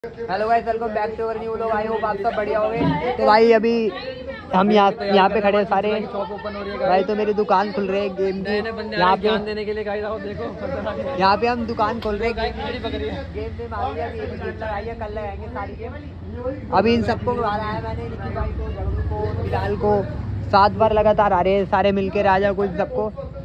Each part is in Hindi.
Hello guys, welcome back to our new vlog. I hope आप सब बढ़िया होंगे। तो भाई अभी हम यहाँ पे खड़े हैं सारे। भाई तो मेरी दुकान खुल रही है गेम की। यहाँ पे देने के लिए देखो यहाँ पे हम दुकान खोल रहे हैं। गेम में कल लगाएंगे सारी गेम। अभी इन सबको बुलाया है मैंने, निकी भाई को, झगड़ू को, बिलाल को। 7 बार लगातार आ रहे हैं सारे मिलके, राजा को, इन सबको।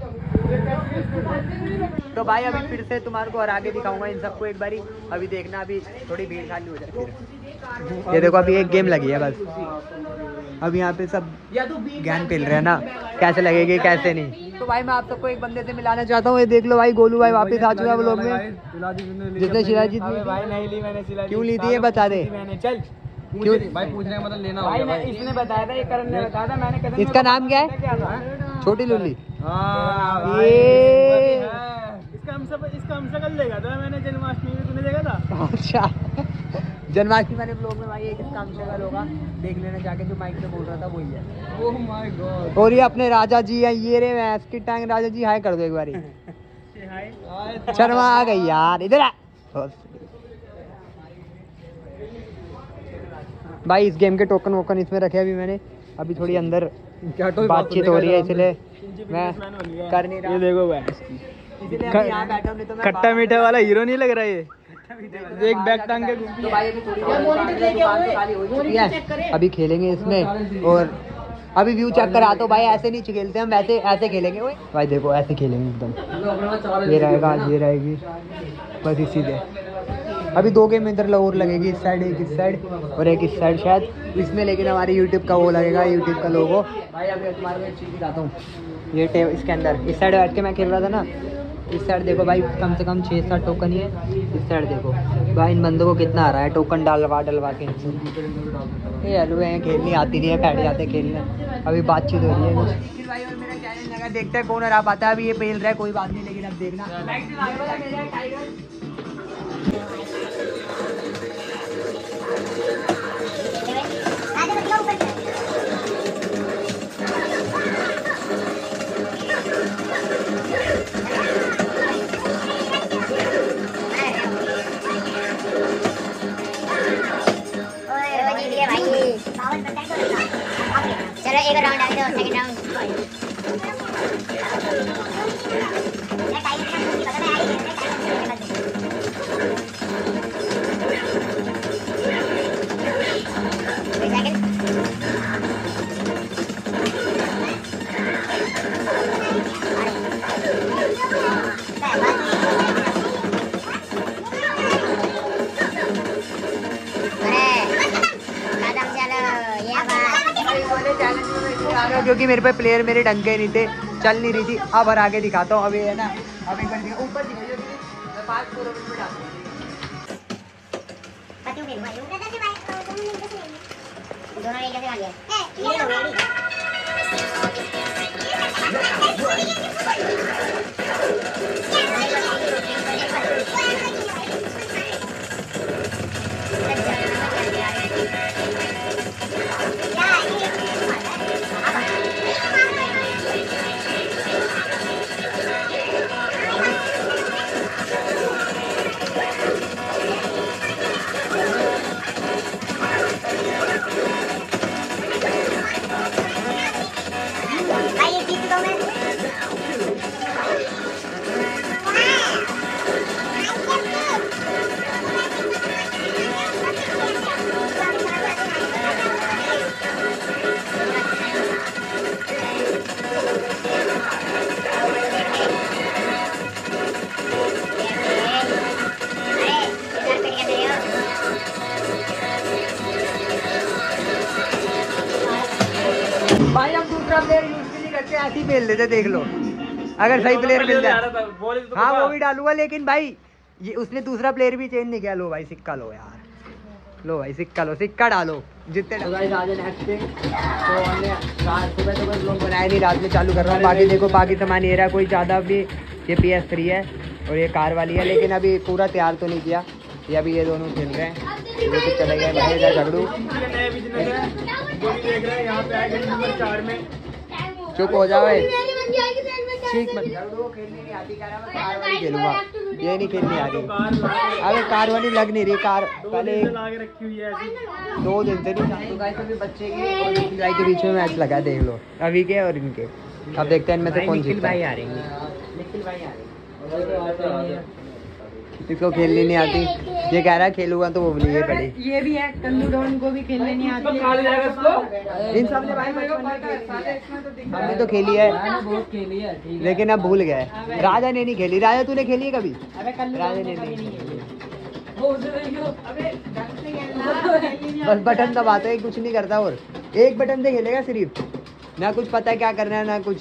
तो भाई अभी फिर से तुम्हारे को हरा के दिखाऊंगा इन सबको एक बारी। अभी देखना, अभी थोड़ी भीड़ खाली हो जाए। ये देखो अभी एक गेम लगी है बस। अभी यहाँ पे सब ज्ञान खेल रहे हैं ना, कैसे लगेगी कैसे नहीं। तो भाई मैं आप सबको एक बंदे से मिलाना चाहता हूँ। ये देख लो भाई, गोलू भाई वापस आ चुका है व्लॉग में। जिसने शिलाजीत क्यों ली थी ये बता दे। क्यों भाई पूछने का मतलब लेना भाई, इसने बताया था, ये करण ने बताया था। मैंने इसका नाम क्या है? छोटी लुल्ली। इसका हम कल देखा था मैंने, जन्माष्टमी में तूने देखा था? अच्छा जन्माष्टमी मैंने ब्लॉग में भाई एक इसका अंशकल होगा, देख लेना जाके। जो माइक से बोल रहा था वही है। Oh my God. और ये अपने राजा जी हैं, ये रे भैंस की टांग। राजा जी हाय कर दो एक बारी। शर्मा आ गई यार, इधर आ। भाई इस गेम के टोकन वोकन इसमें रखे अभी मैंने। अभी थोड़ी अंदर बातचीत हो रही है, इसलिए मैं कर नहीं रहा। ये देखो खट्टा मीठा वाला हीरो नहीं लग रहा है ये। एक बैग टांग के तो भाई अभी थोड़ी अभी खेलेंगे इसमें। और अभी व्यू चेक करा। तो भाई ऐसे नहीं खेलते हम, वैसे ऐसे खेलेंगे भाई। देखो ऐसे खेलेंगे एकदम। ये रहेगा, ये रहेगी बस इसी से। अभी 2 गेम इधर और लगेगी, इस साइड एक, इस साइड और एक इस साइड शायद इसमें। लेकिन हमारे यूट्यूब का वो लगेगा, यूट्यूब का लोगो। भाई अभी तुम्हारे को एक चीज़ दिखाता हूँ। ये इसके अंदर इस साइड बैठ के मैं खेल रहा था ना। इस साइड देखो भाई, कम से कम 6-7 टोकन ही है। इस साइड देखो भाई, इन बंदों को कितना आ रहा है टोकन डलवा के। ये हलवे हैं, खेलनी आती नहीं है, बैठ जाते खेलने। अभी बातचीत हो रही है कुछ भाई। और मेरा चैलेंज लगा, देखते हैं कौन हरा पाता है। अभी ये पेल रहा है, कोई बात नहीं, लेकिन अब देखना। चलो एक राउंड आ गया, सेकंड राउंड। क्योंकि मेरे पे प्लेयर मेरे ढंग के नहीं थे, चल नहीं रही थी। अब हरा के दिखाता हूँ। अभी है ना, अभी ऊपर दिखाइए, मैं 5 किलोमीटर में डालूंगा। भाई हम दूसरा प्लेयर यूज भी नहीं करते, ऐसे ही खेल लेते। देख लो, अगर सही प्लेयर मिल जाए हाँ वो भी डालूंगा। लेकिन भाई ये उसने दूसरा प्लेयर भी चेंज नहीं किया। लो भाई सिक्का लो यार, लो भाई सिक्का लो, सिक्का डालो जितने। तो गाइस आज नेक्स्ट डे। तो हमने सुबह तो लोग बनाए नहीं, रात में चालू कर रहा हूँ। बाकी देखो बाकी सामान ये रहा, कोई ज़्यादा भी। ये PS3 है और ये कार वाली है, लेकिन अभी पूरा तैयार तो नहीं किया। ये अभी ये दोनों खेल रहे हैं। ये तो चले गए भाई इधर झगड़ू। चुप हो जाओ, ठीक मत खेलनी नहीं आती, कह रहा मैं कार वाली खेलूंगा, ये नहीं खेलनी आती। अरे कार वाली लग नहीं रही कार, पहले रखी हुई है ऐसी। 2 दिन से नहीं। तो गाइस अभी बच्चे की और निखिल भाई के बीच में मैच लगा, देख लो अभी के और इनके। अब देखते हैं इनमें से कौन जीतता है। निखिल भाई आ रहे हैं, इसको खेलनी नहीं आती, ये कह रहा है खेलूंगा तो वो भी नहीं पड़ी। ये भी है, कल्लू डॉन को भी खेलने नहीं आती। इन सब ने भाई हमने तो खेली है, बहुत खेली है, लेकिन अब भूल गए। राजा ने नहीं खेली। राजा तूने खेली है कभी? राजा ने नहीं खेली। बस बटन दबाते है, कुछ नहीं करता, और एक बटन से खेलेगा सिर्फ, ना कुछ पता है क्या करना है ना कुछ।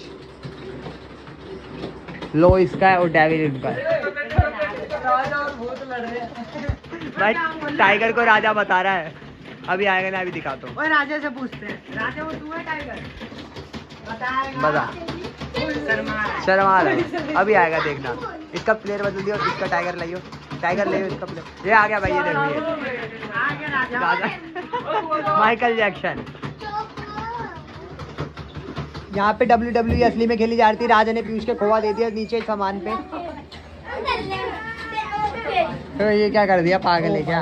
लो इसका है और डेविल इनका है। राजा और भूत लड़ रहे हैं भाई टाइगर को राजा बता रहा है, अभी आएगा ना, अभी दिखाता हूँ। और राजा से पूछते हैं, राजा वो तू है टाइगर? बता शर्मा रहा है, अभी आएगा देखना। इसका प्लेयर बदल दियो, इसका टाइगर लाइयो, टाइगर ले इसका प्लेयर। ये आ गया भाई, ये देखो राजा माइकल जैक्सन। यहाँ पे WWE असली में खेली जा रही थी, राजा ने पीयूष के खोआ दे दिया नीचे सामान पे। तो ये क्या कर दिया, पागल है क्या?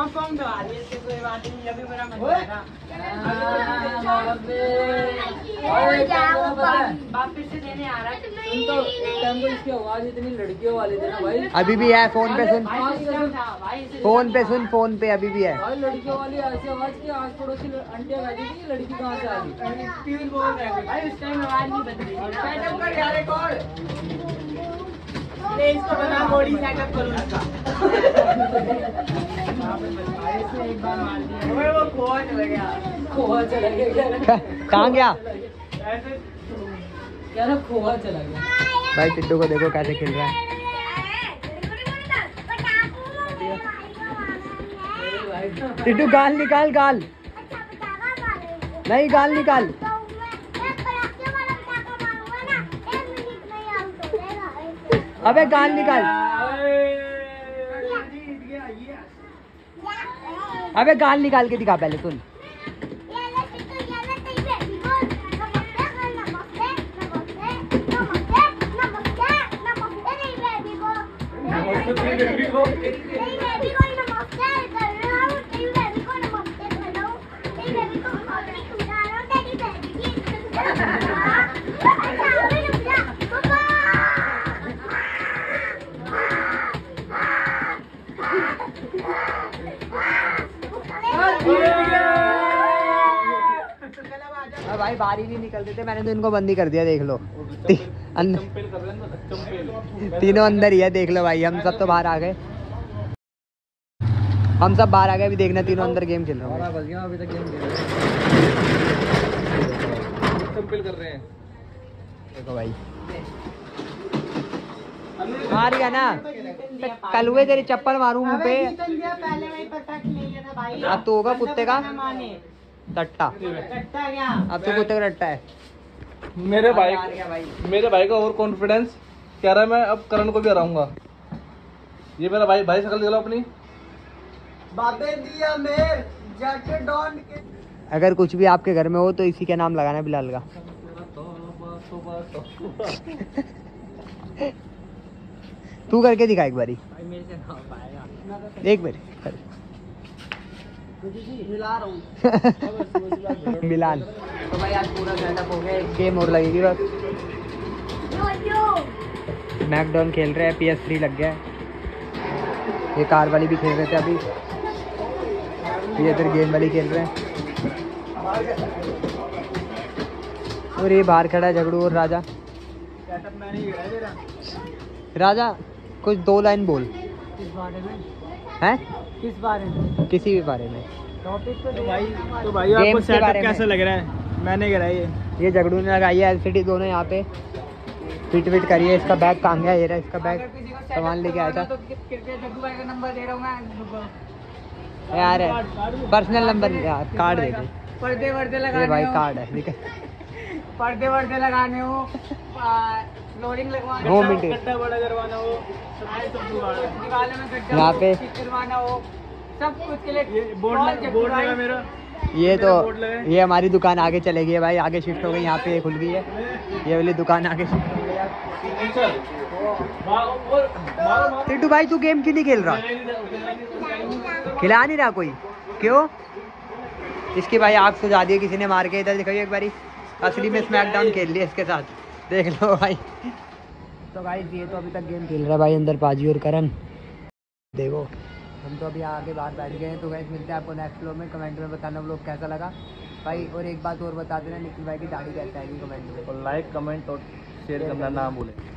इसकी आवाज इतनी लड़कियों वाली थी ना भाई, अभी भी है फोन पे सुन, फोन पे सुन, फोन पे अभी भी है भाई लड़कियों वाली ऐसी आवाज की। आस पड़ोसी आंटियां कहती थी लड़की कहाँ से आ गई। उस टाइम आवाज नहीं बदली। इसको बना बॉडी सेटअप करो इसका। एक बार मार दिया वो खोआ चला गया। कहाँ गया? क्या ना खोआ चला गया। भाई टिड्डू को देखो कैसे खेल रहा है। टिड्डू गाल निकाल, गाल नहीं, गाल निकाल। अबे गाल निकाल, अबे गाल निकाल के दिखा पहले सुन। भाई बाहर ही नहीं निकलते थे, मैंने तो इनको बंद ही कर दिया, देख लो। तीनों अंदर ही है, देख लो भाई। हम सब तो बाहर आ गए, हम सब बाहर आ गए। अभी देखना तीनों अंदर गेम खेल रहे हैं। अभी तक गेम कर रहे हैं। देखो भाई मार गया ना, कल हुए तेरी चप्पल मारू मुंह पे। अब तो होगा कुत्ते का टट्टा। अब तो कुत्ते का टट्टा है। मेरे भाई का और कॉन्फिडेंस कह रहा है मैं अब करण को भी हराऊंगा। ये मेरा भाई शकल दिखा लो अपनी। दिया मेर जाके डॉन के। अगर कुछ भी आपके घर में हो तो इसी के नाम लगाना बिलाल का। तू करके दिखा एक बारी, एक बारी मिला रहा हूँ। मिलान। तो भाई आज पूरा सेटअप हो गया, गेम और लगेगी बस। मैकडॉन खेल रहे हैं, PS3 लग गया है। ये कार वाली भी खेल रहे थे अभी, ये इधर गेम वाली खेल रहे हैं। और ये बाहर खड़ा है झगड़ू और राजा। राजा कुछ 2 लाइन बोल। किस बारे में? हैं? किस बारे में? किसी भी बारे में। टॉपिक तो भाई आपको सेटअप कैसा लग रहा है? मैंने करा ये झगड़ू ने लगाई है LCD दोनों यहाँ पे, फिट फिट करिए। इसका बैग कहाँ गया? ये रहा इसका बैग, सामान लेके आया था यार। पर्सनल नंबर कार्ड दे दे। पर्दे वर्दे लगाने भाई कार्ड है, ठीक है। पर्दे वर्दे लगाने हो, फ्लोरिंग लगवाना हो, गड्ढा बड़ा करवाना हो, दीवारों में गड्ढा यहाँ पे करवाना हो, सब कुछ के लिए बोर्ड लगा मेरा। ये तो ये हमारी दुकान आगे चलेगी भाई, आगे शिफ्ट हो गई। यहाँ पे खुल गई है ये वाली दुकान, आगे शिफ्ट हो गई। यार। सिग्नेचर मारो टिट्टू भाई तू गेम क्यों नहीं खेल रहा? खिला नहीं रहा कोई, क्यों? इसकी भाई आग सुझा दी किसी ने मार के। इधर दिखाइए एक बारी, असली में स्मैकडाउन खेल लिया इसके साथ, देख लो भाई। तो भाई ये तो अभी तक गेम खेल रहा है भाई अंदर पाजी और करण। देखो हम तो अभी आके बाहर बैठ गए हैं। तो गाइस मिलते हैं आपको नेक्स्ट व्लॉग में। कमेंट में बताना व्लॉग कैसा लगा भाई। और एक बात और बता देना, निखिल भाई की दाढ़ी कैसे आएगी कमेंट में। और लाइक कमेंट और शेयर करना ना भूलें।